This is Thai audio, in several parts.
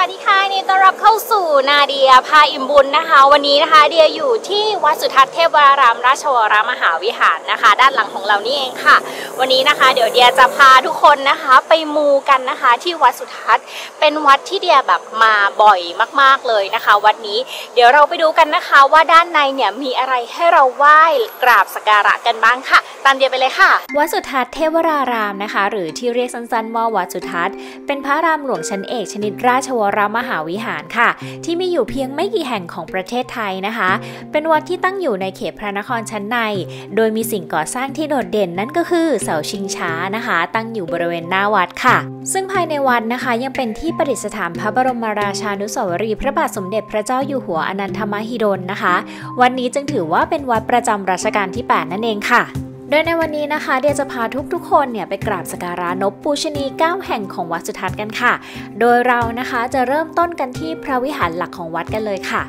วัสดีค่ะนี่ต้อนรับเข้าสู่นาเดียพาอิ่มบุญนะคะวันนี้นะคะเดียอยู่ที่วัดสุทัศน์เทพวรารามราชวรมหาวิหารนะคะด้านหลังของเรานี่เองค่ะวันนี้นะคะเดี๋ยวเดียจะพาทุกคนนะคะไปมูกันนะคะที่วัดสุทัศน์เป็นวัดที่เดียแบบมาบ่อยมากๆเลยนะคะวัดนี้เดี๋ยวเราไปดูกันนะคะว่าด้านในเนี่ยมีอะไรให้เราไหว้กราบสักการะกันบ้างค่ะตามเดียไปเลยค่ะวัดสุทัศน์เทพวรารามนะคะหรือที่เรียกสั้นๆว่าวัดสุทัศน์เป็นพระรามหลวงชั้นเอกชนิดราชวรมหาวิหารค่ะที่มีอยู่เพียงไม่กี่แห่งของประเทศไทยนะคะเป็นวัดที่ตั้งอยู่ในเขตพระนครชั้นในโดยมีสิ่งก่อสร้างที่โดดเด่นนั่นก็คือเสาชิงช้านะคะตั้งอยู่บริเวณหน้าวัดค่ะซึ่งภายในวัดนะคะยังเป็นที่ประดิษฐานพระบรมราชานุสาวรีย์พระบาทสมเด็จพระเจ้าอยู่หัวอนันทมหิดลนะคะวันนี้จึงถือว่าเป็นวัดประจำรัชกาลที่ 8 นั่นเองค่ะโดยในวันนี้นะคะเดียจะพาทุกๆคนเนี่ยไปกราบสักการะนพปูชนี9แห่งของวัดสุทัศน์กันค่ะโดยเรานะคะจะเริ่มต้นกันที่พระวิหารหลักของวัดกันเลยค่ะ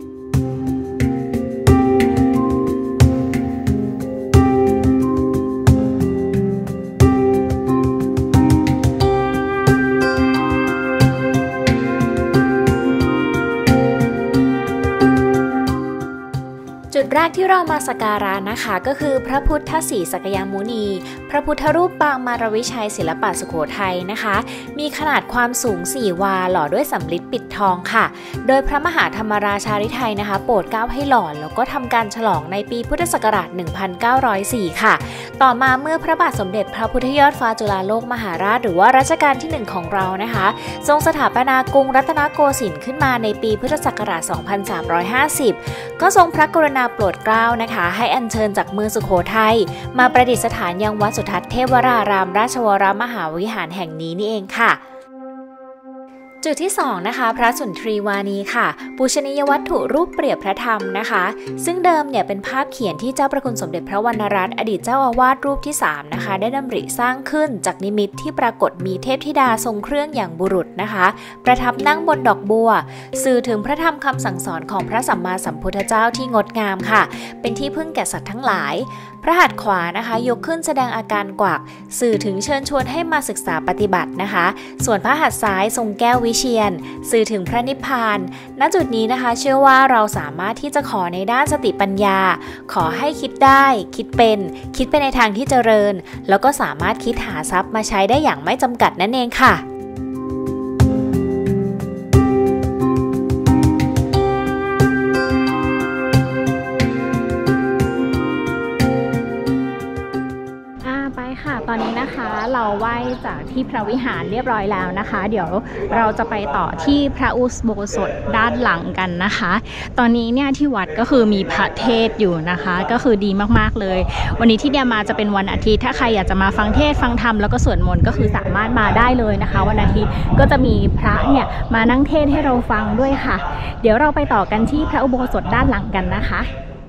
จุดแรกที่เรามาสักการะนะคะก็คือพระพุทธศรีสักยมุนีพระพุทธรูปปางมารวิชัยศิลปะสุโขทัยนะคะมีขนาดความสูง4 วาหล่อด้วยสำริดปิดทองค่ะโดยพระมหาธรรมราชาฤทัยนะคะโปรดเกล้าให้หล่อแล้วก็ทำการฉลองในปีพุทธศักราช 1904 ค่ะต่อมาเมื่อพระบาทสมเด็จพระพุทธยอดฟ้าจุฬาโลกมหาราชหรือว่ารัชกาลที่1ของเรานะคะทรงสถาปนากรุงรัตนโกสินทร์ขึ้นมาในปีพุทธศักราช 2350 ก็ทรงพระกรุณาโปรดเกล้านะคะให้อัญเชิญจากเมืองสุโขทัยมาประดิษฐานยังวัดสุทัศน์เทพวรารามราชวรมหาวิหารแห่งนี้นี่เองค่ะจุดที่2นะคะพระสุนทรีวานีค่ะปูชนียวัตถุรูปเปรียบพระธรรมนะคะซึ่งเดิมเนี่ยเป็นภาพเขียนที่เจ้าประคุณสมเด็จพระวรรณรัตน์อดีตเจ้าอาวาสรูปที่3นะคะได้ดำริสร้างขึ้นจากนิมิตที่ปรากฏมีเทพธิดาทรงเครื่องอย่างบุรุษนะคะประทับนั่งบนดอกบัวสื่อถึงพระธรรมคำสั่งสอนของพระสัมมาสัมพุทธเจ้าที่งดงามค่ะเป็นที่พึ่งแก่สัตว์ทั้งหลายพระหัตถ์ขวานะคะยกขึ้นแสดงอาการกวักสื่อถึงเชิญชวนให้มาศึกษาปฏิบัตินะคะส่วนพระหัตถ์ซ้ายทรงแก้ววิเชียรสื่อถึงพระนิพพานณจุดนี้นะคะเชื่อว่าเราสามารถที่จะขอในด้านสติปัญญาขอให้คิดได้คิดไปในทางที่เจริญแล้วก็สามารถคิดหาทรัพย์มาใช้ได้อย่างไม่จำกัดนั่นเองค่ะตอนนี้นะคะเราไหว้จากที่พระวิหารเรียบร้อยแล้วนะคะเดี๋ยวเราจะไปต่อที่พระอุโบสถด้านหลังกันนะคะตอนนี้เนี่ยที่วัดก็คือมีพระเทศอยู่นะคะก็คือดีมากๆเลยวันนี้ที่เดียมาจะเป็นวันอาทิตย์ถ้าใครอยากจะมาฟังเทศฟังธรรมแล้วก็สวดมนต์ก็คือสามารถมาได้เลยนะคะวันอาทิตย์ก็จะมีพระเนี่ยมานั่งเทศให้เราฟังด้วยค่ะเดี๋ยวเราไปต่อกันที่พระอุโบสถด้านหลังกันนะคะ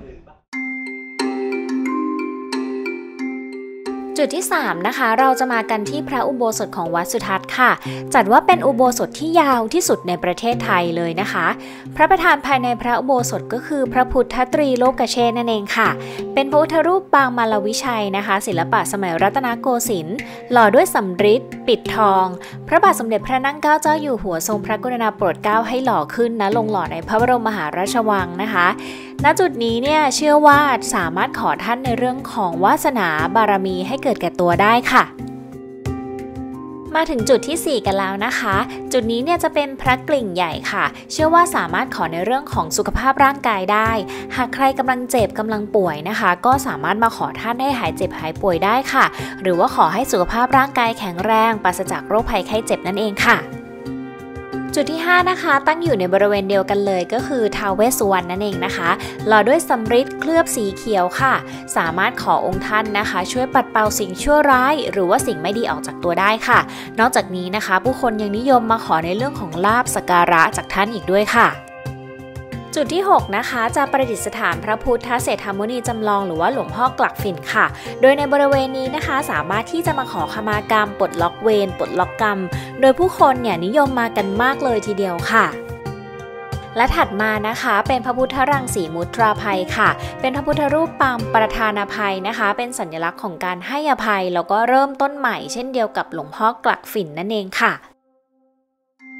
จุดที่3นะคะเราจะมากันที่พระอุโบสถของวัดสุทัศน์ค่ะจัดว่าเป็นอุโบสถที่ยาวที่สุดในประเทศไทยเลยนะคะพระประธานภายในพระอุโบสถก็คือพระพุทธตรีโลกเชษฐ์นั่นเองค่ะเป็นพระพุทธรูปปางมารวิชัยนะคะศิลปะสมัยรัตนโกสินทร์หล่อด้วยสำริดปิดทองพระบาทสมเด็จพระนั่งเกล้าเจ้าอยู่หัวทรงพระกรุณาโปรดเกล้าให้หล่อขึ้นนะลงหล่อในพระบรมมหาราชวังนะคะณจุดนี้เนี่ยเชื่อว่าสามารถขอท่านในเรื่องของวาสนาบารมีให้เกิดแก่ตัวได้ค่ะมาถึงจุดที่4กันแล้วนะคะจุดนี้เนี่ยจะเป็นพระกลิ่งใหญ่ค่ะเชื่อว่าสามารถขอในเรื่องของสุขภาพร่างกายได้หากใครกำลังเจ็บกำลังป่วยนะคะก็สามารถมาขอท่านให้หายเจ็บหายป่วยได้ค่ะหรือว่าขอให้สุขภาพร่างกายแข็งแรงปราศจากโรคภัยไข้เจ็บนั่นเองค่ะจุดที่5นะคะตั้งอยู่ในบริเวณเดียวกันเลยก็คือท้าวเวสสุวรรณนั่นเองนะคะหล่อด้วยสำริดเคลือบสีเขียวค่ะสามารถขอองค์ท่านนะคะช่วยปัดเป่าสิ่งชั่วร้ายหรือว่าสิ่งไม่ดีออกจากตัวได้ค่ะนอกจากนี้นะคะผู้คนยังนิยมมาขอในเรื่องของลาภสักการะจากท่านอีกด้วยค่ะจุดที่6นะคะจะประดิษฐานพระพุทธเศรษฐมุนีจำลองหรือว่าหลวงพ่อกลักฝิ่นค่ะโดยในบริเวณนี้นะคะสามารถที่จะมาขอขมากรรมปลดล็อกเวรปลดล็อกกรรมโดยผู้คนเนี่ยนิยมมากันมากเลยทีเดียวค่ะและถัดมานะคะเป็นพระพุทธรังสีมุตราภัยค่ะเป็นพระพุทธรูปปางประธานอภัยนะคะเป็นสัญลักษณ์ของการให้อภัยแล้วก็เริ่มต้นใหม่เช่นเดียวกับหลวงพ่อกลักฝิ่นนั่นเองค่ะ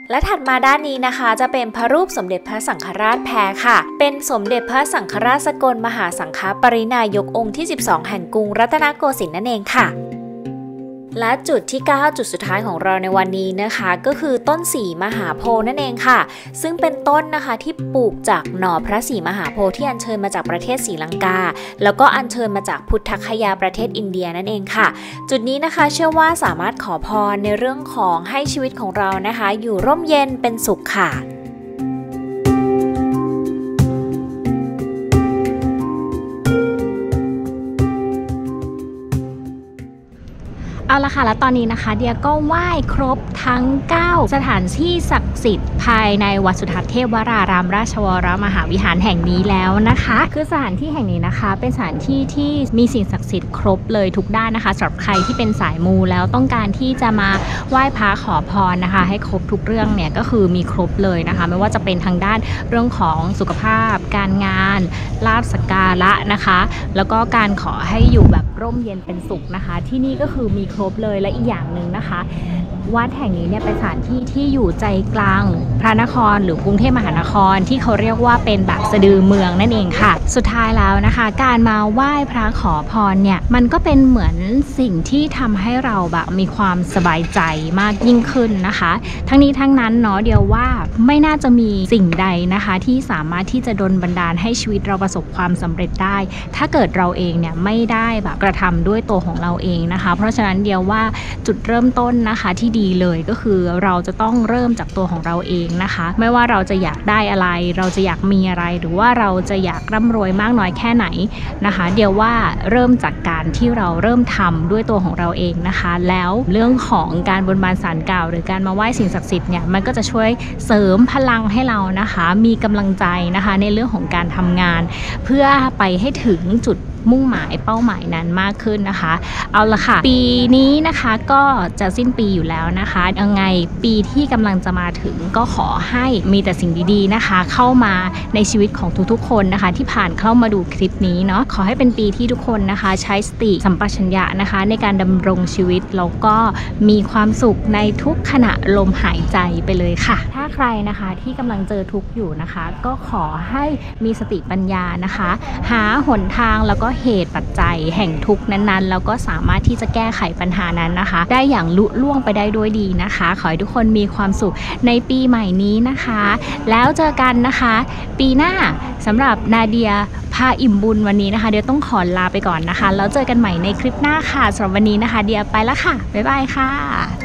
และถัดมาด้านนี้นะคะจะเป็นพระรูปสมเด็จพระสังฆราชแพรค่ะเป็นสมเด็จพระสังฆราชสกลมหาสังฆปรินายกองค์ที่12แห่งกรุงรัตนโกสินทร์นั่นเองค่ะและจุดที่9จุดสุดท้ายของเราในวันนี้นะคะก็คือต้นศรีมหาโพธิ์นั่นเองค่ะซึ่งเป็นต้นนะคะที่ปลูกจากหน่อพระศรีมหาโพธิ์ที่อัญเชิญมาจากประเทศศรีลังกาแล้วก็อัญเชิญมาจากพุทธคยาประเทศอินเดียนั่นเองค่ะจุดนี้นะคะเชื่อว่าสามารถขอพรในเรื่องของให้ชีวิตของเรานะคะอยู่ร่มเย็นเป็นสุขค่ะเอาละค่ะและตอนนี้นะคะเดียก็ไหว้ครบทั้ง9สถานที่ศักดิ์สิทธิ์ภายในวัดสุทัศน์เทพวรารามราชวรมหาวิหารแห่งนี้แล้วนะคะคือสถานที่แห่งนี้นะคะเป็นสถานที่ที่มีสิ่งศักดิ์สิทธิ์ครบเลยทุกด้านนะคะสำหรับใครที่เป็นสายมูแล้วต้องการที่จะมาไหว้พระขอพรนะคะให้ครบทุกเรื่องเนี่ยก็คือมีครบเลยนะคะไม่ว่าจะเป็นทางด้านเรื่องของสุขภาพการงานลาภสักการะนะคะแล้วก็การขอให้อยู่แบบร่มเย็นเป็นสุขนะคะที่นี่ก็คือมีครบเลยและอีกอย่างหนึ่งนะคะวัดแห่งนี้เนี่ยเป็นสถานที่ที่อยู่ใจกลางพระนครหรือกรุงเทพมหานครที่เขาเรียกว่าเป็นแบบสะดือเมืองนั่นเองค่ะสุดท้ายแล้วนะคะการมาไหว้พระขอพรเนี่ยมันก็เป็นเหมือนสิ่งที่ทำให้เราแบบมีความสบายใจมากยิ่งขึ้นนะคะทั้งนี้ทั้งนั้นเนาะเดียวว่าไม่น่าจะมีสิ่งใดนะคะที่สามารถที่จะดลบันดาลให้ชีวิตเราประสบความสำเร็จได้ถ้าเกิดเราเองเนี่ยไม่ได้แบบกระทำด้วยตัวของเราเองนะคะเพราะฉะนั้นเดียวว่าจุดเริ่มต้นนะคะที่ดีเลยก็คือเราจะต้องเริ่มจากตัวของเราเองนะคะไม่ว่าเราจะอยากได้อะไรเราจะอยากมีอะไรหรือว่าเราจะอยากร่ำรวยมากน้อยแค่ไหนนะคะเดียวว่าเริ่มจากการที่เราเริ่มทำด้วยตัวของเราเองนะคะแล้วเรื่องของการบนบานศาลกล่าวหรือการมาไหว้สิ่งศักดิ์สิทธิ์เนี่ยมันก็จะช่วยเสริมพลังให้เรานะคะมีกำลังใจนะคะในเรื่องของการทำงานเพื่อไปให้ถึงจุดมุ่งหมายเป้าหมายนั้นมากขึ้นนะคะเอาละค่ะปีนี้นะคะก็จะสิ้นปีอยู่แล้วนะคะยังไงปีที่กำลังจะมาถึงก็ขอให้มีแต่สิ่งดีๆนะคะเข้ามาในชีวิตของทุกๆคนนะคะที่ผ่านเข้ามาดูคลิปนี้เนาะขอให้เป็นปีที่ทุกคนนะคะใช้สติสัมปชัญญะนะคะในการดำรงชีวิตแล้วก็มีความสุขในทุกขณะลมหายใจไปเลยค่ะถ้าใครนะคะที่กำลังเจอทุกข์อยู่นะคะก็ขอให้มีสติปัญญานะคะหาหนทางแล้วก็เหตุปัจจัยแห่งทุกข์นั้นๆแล้วก็สามารถที่จะแก้ไขปัญหานั้นนะคะได้อย่างลุล่วงไปได้ด้วยดีนะคะขอให้ทุกคนมีความสุขในปีใหม่นี้นะคะแล้วเจอกันนะคะปีหน้าสำหรับนาเดียพาอิ่มบุญวันนี้นะคะเดี๋ยวต้องขอลาไปก่อนนะคะแล้วเจอกันใหม่ในคลิปหน้าค่ะสำหรับวันนี้นะคะเดียไปแล้วค่ะบ๊ายบายค่ะ